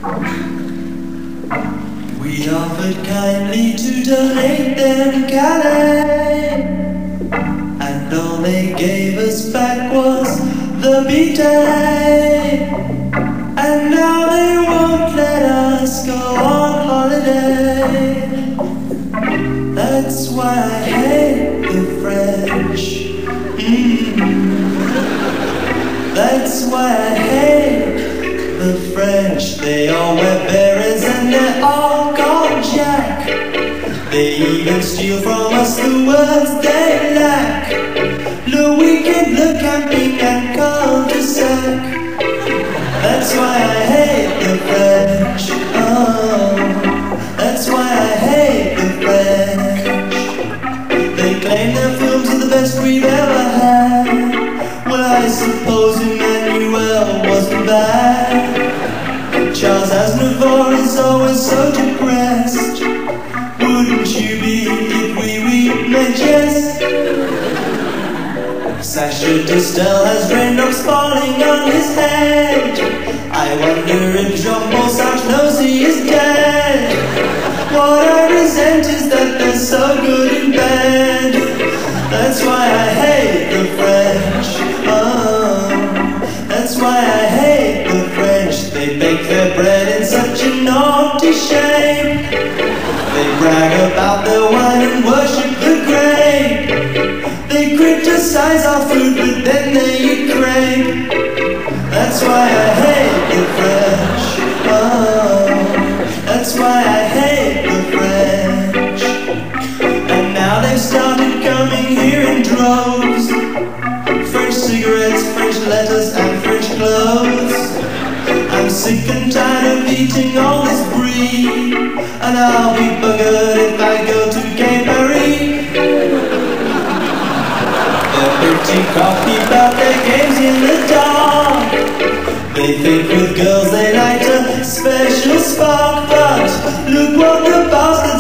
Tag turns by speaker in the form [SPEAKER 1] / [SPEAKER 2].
[SPEAKER 1] We offered kindly to donate them Calais, and all they gave us back was the B-Day. And now they won't let us go on holiday. That's why I hate the French. That's why I hate the French. They all wear berets and they're all called Jack. They even steal from us the words they lack. Le weekend, le camping and cul-de-sac. That's why I hate the French. Oh, that's why I hate the French. They claim their films are the best we've ever had. Well, I suppose Emmanuel wasn't bad. Charles Aznavour is always so depressed. Wouldn't you be if we may jest? Sacha Distel has raindrops falling on his head. I wonder if Jean-Paul Sartre knows he is dead. What I resent is that they're so good in bed. That's why I hate the French. Oh, that's why I hate the French. They bake their bread in such a naughty shape. They brag about their wine and worship the grape. They criticize our food, but then they eat crepe. That's why I hate the French. Oh, that's why I hate the French. And now they've started coming here in droves. French cigarettes, French letters, and French clothes. I'm sick and tired of eating all this brie, and I'll be buggered if I go to Gay Paris. They're pretty cocky about their games in the dark. They think with girls they light a special spark, but look what the bastards